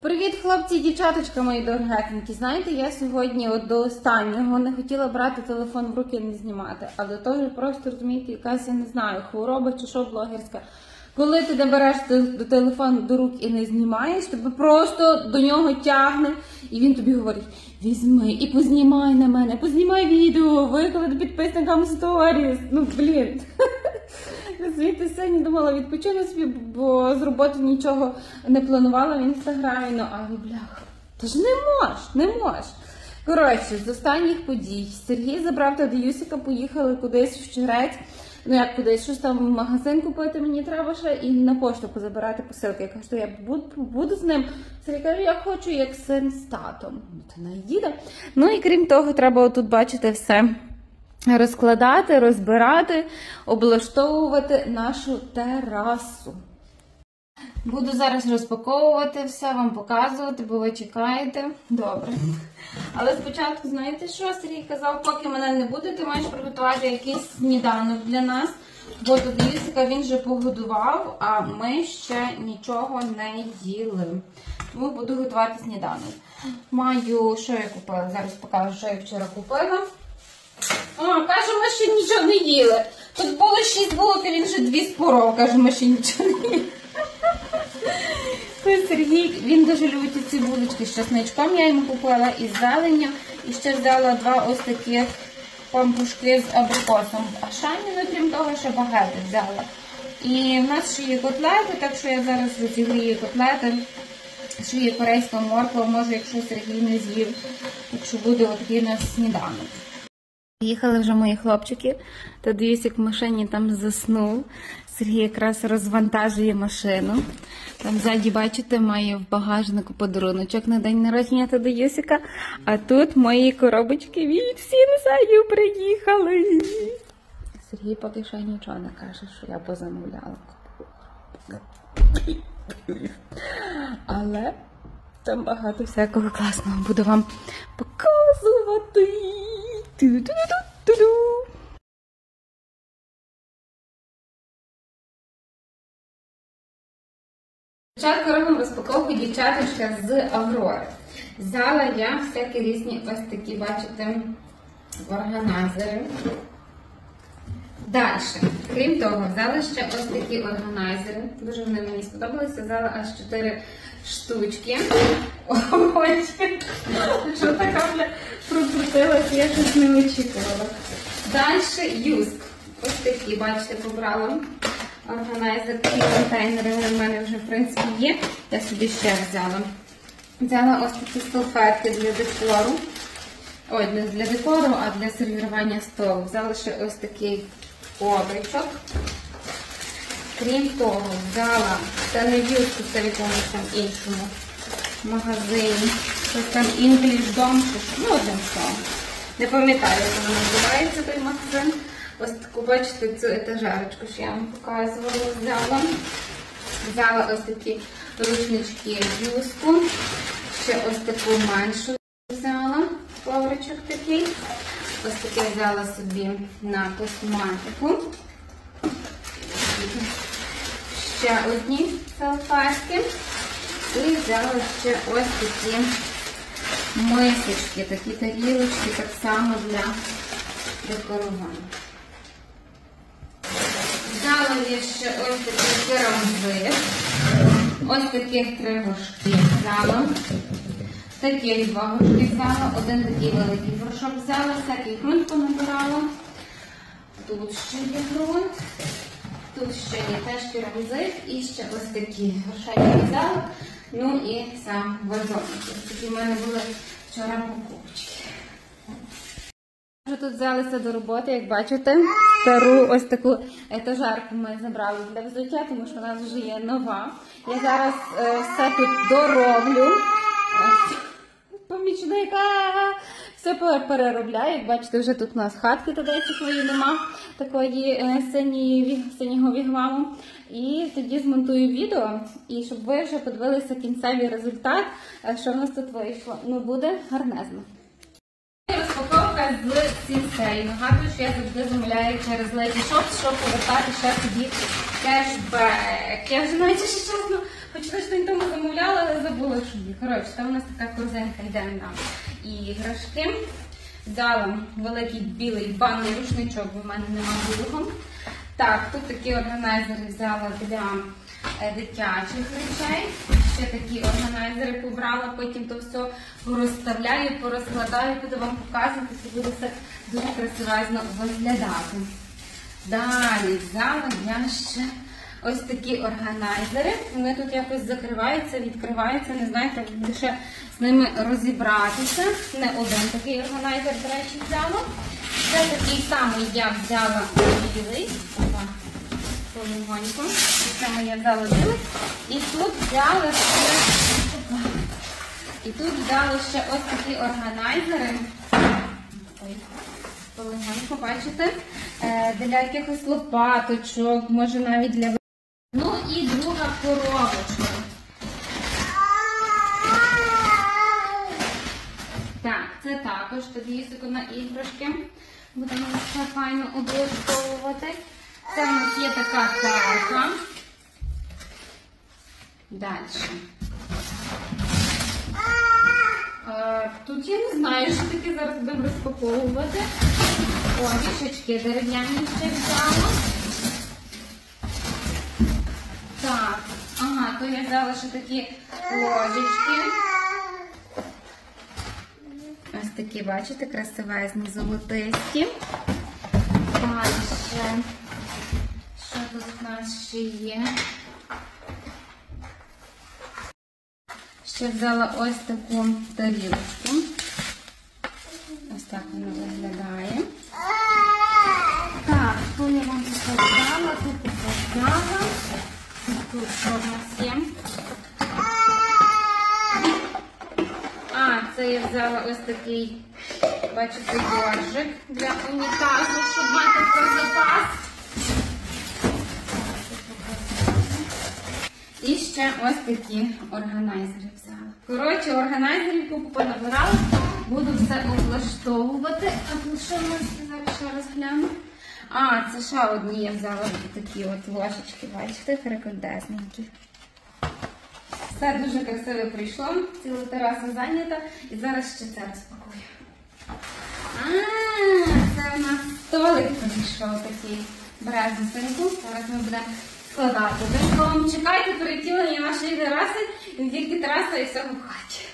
Привіт, хлопці і дівчаточка мої дорогесенькі. Знаєте, я сьогодні до останнього не хотіла брати телефон в руки і не знімати. А до того просто, розумієте, якась, я не знаю, хвороба чи що блогерська. Коли ти не береш до телефону до рук і не знімаєш, тебе просто до нього тягне. І він тобі говорить, візьми і познімай на мене, познімай відео, виклади підписникам сторіс. Ну, блін. Звідти сьогодні думала, відпочину собі, бо з роботи нічого не планувала в інстаграмі, ну, але бляха, та ж не можеш. Коротше, з останніх подій Сергій забрав Тадеюсика, поїхали кудись в Щерець, ну як кудись, щось там в магазин купити мені треба ще і на пошту позабирати посилки. Я кажу, що я буду з ним. Сергій каже, я хочу як син з татом. Ну, то наїде. Ну і крім того, треба отут бачити все. Розкладати, розбирати, облаштовувати нашу терасу. Буду зараз розпаковувати все, вам показувати, бо ви чекаєте. Добре. Але спочатку, знаєте що, Сергій казав, поки мене не буде, ти маєш приготувати якийсь сніданок для нас. Бо Тадеюсика він вже погодував, а ми ще нічого не їли. Тому буду готувати сніданок. Маю, що я купила, зараз покажу, що я вчора купила. О, каже, ми ще нічого не їли. Тут було 6 булок, і він вже 2 споров. Каже, ми ще нічого не їли. Сергій, він дуже любить ці булочки з чесничком. Я йому купила із зеленню. І ще взяла 2 ось таких пампушки з абрикосом. А Шані, крім того, ще багато взяла. І в нас ще є котлети, так що я зараз розігрію котлети. Ще є корейська морква, може, якщо Сергій не з'їв. Так що буде отакий у нас сніданок. Їхали вже мої хлопчики, Тадеюсик в машині там заснув. Сергій якраз розвантажує машину. Там ззаді, бачите, має в багажнику подаруночок на день народження Тадеюсика. А тут мої коробочки від Сінсенів приїхали. Сергій поки що нічого не каже, що я позамовляла. Але там багато всякого класного буду вам показувати. Спочатку робимо розпаковку дівчаточка з Аврори. Взяла я всякі різні ось такі, бачите, органайзери. Далі, крім того, взяла ще ось такі органайзери. Дуже вони мені сподобалися. Взяла аж 4 штучки. Ой, що така прокрутилася, я щось не очікувала. Далі юск. Ось такі, бачите, побрала органайзер. Такі контейнери в мене вже, в принципі, є. Я собі ще взяла. Взяла ось такі салфетки для декору. Ой, не для декору, а для сервірування столу. Взяла ще ось такий ковричок. Крім того, взяла, це не юску, це в якомусь там іншому магазині. Щось там English Dom, ну одним словом. Не пам'ятаю, як воно називається той магазин. Ось таку, бачите, цю етажерочку, що я вам показувала, взяла. Взяла ось такі рушнички юску. Ще ось таку меншу взяла, ковричок такий. Ось таке взяла собі на косметику. Ще одні салфетки. І взяла ще ось такі мисочки, такі тарілочки, так само для декорування. Взяла я ще ось такий керамзит. Ось таких 3 горшки взяла. Таких 2 горшки взяла. Один такий великий горшок взяла. Всякий ґрунт понабирала. Тут ще є ґрунт. Тут ще є теж керамзит. І ще ось такі горшки взяла. Ну і сам вазончик. Ось такі в мене були вчора покупочки. Вже тут взялися до роботи, як бачите, стару ось таку етажерку ми забрали для взуття, тому що у нас вже є нова. Я зараз все тут дороблю. Помічника все переробляю. Як бачите, вже тут у нас хатки Тадейчикової нема, такої синього вігваму. І тоді змонтую відео, і щоб ви вже подивилися кінцевий результат, що в нас тут вийшло. Ну, буде гарнезно. Розпаковка з Сінсей. Нагадую, що я завжди замовляю через Lady Shops, щоб повертати ще собі кешбек. Я вже навіть, що чесно, Хоч тиждень тому замовляла, але забула, що є. Коротше, там у нас така корзинка йде на іграшки. Взяла великий білий банний рушничок, бо в мене немає білого. Так, тут такі органайзери взяла для дитячих речей. Ще такі органайзери побрала, потім то все розставляю, порозкладаю, буду вам показувати, це буде все дуже красиво виглядати. Далі взяла я ще ось такі органайзери. Вони тут якось закриваються, відкриваються, не знаю, як буде ще з ними розібратися. Не один такий органайзер, до речі, взяла. Це такий самий я взяла білий. Полегонько. Це моя взяла білий. І тут взяла ще ось такі органайзери. Ой, полегонько, бачите? Для якихось лопаточок, може навіть для... Ну і друга коробочка. Так, це також тоді на іграшки. Будемо все файно облаштовувати. Це у нас є така карта. Далі. Тут я не знаю, що таке, зараз будемо розпаковувати. О, вішечки дерев'яні ще взяла. Так, ага, то я взяла ще такі ложечки. Ось такі, бачите, красивезні, золотисті. Далі що тут у нас ще є? Ще взяла ось таку тарілочку. Ось так вона виглядає. Так, тут я вам показала, тут показала. Тут що в нас є? Це я взяла ось такий, бачите, горжик для унітазу, щоб мати про запас. І ще ось такі органайзери взяла. Коротше, органайзерів купу понабирала, буду все облаштовувати. А тут що в нас зараз ще розгляну? Це ще одні я взяла такі от ложечки, бачите, крикодесненькі. Все дуже красиво прийшло, ціла тераса зайнята і зараз ще це розпакую. Це у нас столик прийшов такий березовий. Зараз ми будемо складати. Чекайте перетілення нашої тераси, і не тільки тераса і всього в хаті.